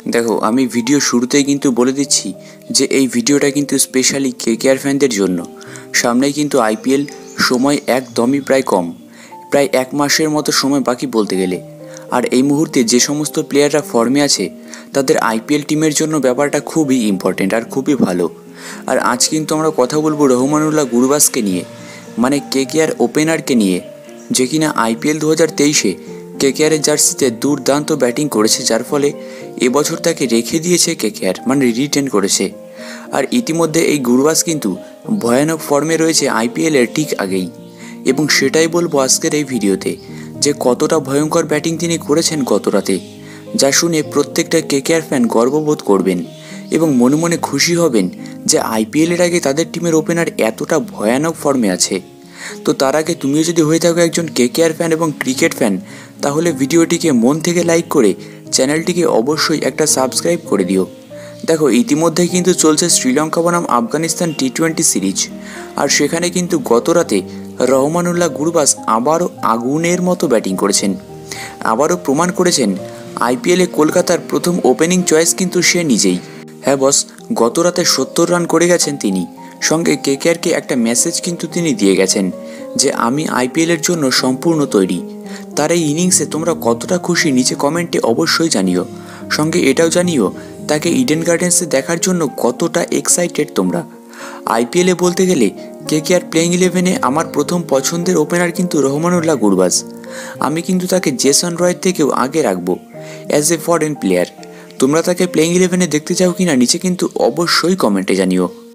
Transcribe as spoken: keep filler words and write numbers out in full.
দেখো আমি ভিডিও শুরুতেই কিন্তু বলে দিচ্ছি যে এই ভিডিওটা কিন্তু স্পেশালি কেকেআর ফ্যানদের জন্য। সামনেই কিন্তু আইপিএল, সময় একদমই প্রায় কম, প্রায় এক মাসের মতো সময় বাকি বলতে গেলে। আর এই মুহূর্তে যে সমস্ত প্লেয়াররা ফর্মে আছে তাদের আইপিএল টিমের জন্য ব্যাপারটা খুবই ইম্পর্টেন্ট আর খুবই ভালো। আর আজ কিন্তু আমরা কথা বলবো রহমানুল্লাহ গুরবাজকে নিয়ে, মানে কেকেআর ওপেনারকে নিয়ে, যে কিনা আইপিএল দু হাজার তেইশে কেকেআরের জার্সিতে দুর্দান্ত ব্যাটিং করেছে, যার ফলে এবছর তাকে রেখে দিয়েছে কেকেআর, মানে রিটেন করেছে। আর ইতিমধ্যে এই গুরবাজ কিন্তু ভয়ানক ফর্মে রয়েছে আইপিএলের ঠিক আগেই, এবং সেটাই বলবো আজকের এই ভিডিওতে যে কতটা ভয়ঙ্কর ব্যাটিং তিনি করেছেন গত রাতে, যা শুনে প্রত্যেকটা কেকেআর ফ্যান গর্ববোধ করবেন এবং মনে মনে খুশি হবেন যে আইপিএলের আগে তাদের টিমের ওপেনার এতটা ভয়ানক ফর্মে আছে। তো তার আগে তুমিও যদি হয়ে থাকো একজন কেকেআর ফ্যান এবং ক্রিকেট ফ্যান, তাহলে ভিডিওটিকে মন থেকে লাইক করে চ্যানেলটিকে অবশ্যই একটা সাবস্ক্রাইব করে দিও। দেখো ইতিমধ্যে কিন্তু চলছে শ্রীলঙ্কা বনাম আফগানিস্তান টি টোয়েন্টি সিরিজ, আর সেখানে কিন্তু গত রাতে রহমানুল্লাহ গুরবাজ আবারও আগুনের মতো ব্যাটিং করেছেন, আবারও প্রমাণ করেছেন আইপিএলে কলকাতার প্রথম ওপেনিং চয়েস কিন্তু সে নিজেই। হ্যাঁ বস, গত রাতে সত্তর রান করে গেছেন তিনি, সঙ্গে কেকেআরকে একটা মেসেজ কিন্তু তিনি দিয়ে গেছেন যে আমি আইপিএলের জন্য সম্পূর্ণ তৈরি। তার এই ইনিংসে তোমরা কতটা খুশি নিচে কমেন্টে অবশ্যই জানিও, সঙ্গে এটাও জানিও তাকে ইডেন গার্ডেন্সে দেখার জন্য কতটা এক্সাইটেড তোমরা। আইপিএলে বলতে গেলে কেকেআর প্লেইং ইলেভেনে আমার প্রথম পছন্দের ওপেনার কিন্তু রহমানুল্লাহ গুরবাজ। আমি কিন্তু তাকে জেসন রয়ের থেকেও আগে রাখবো অ্যাজ এ ফরেন প্লেয়ার। তোমরা তাকে প্লেইং ইলেভেনে দেখতে চাও কিনা নিচে কিন্তু অবশ্যই কমেন্টে জানিও।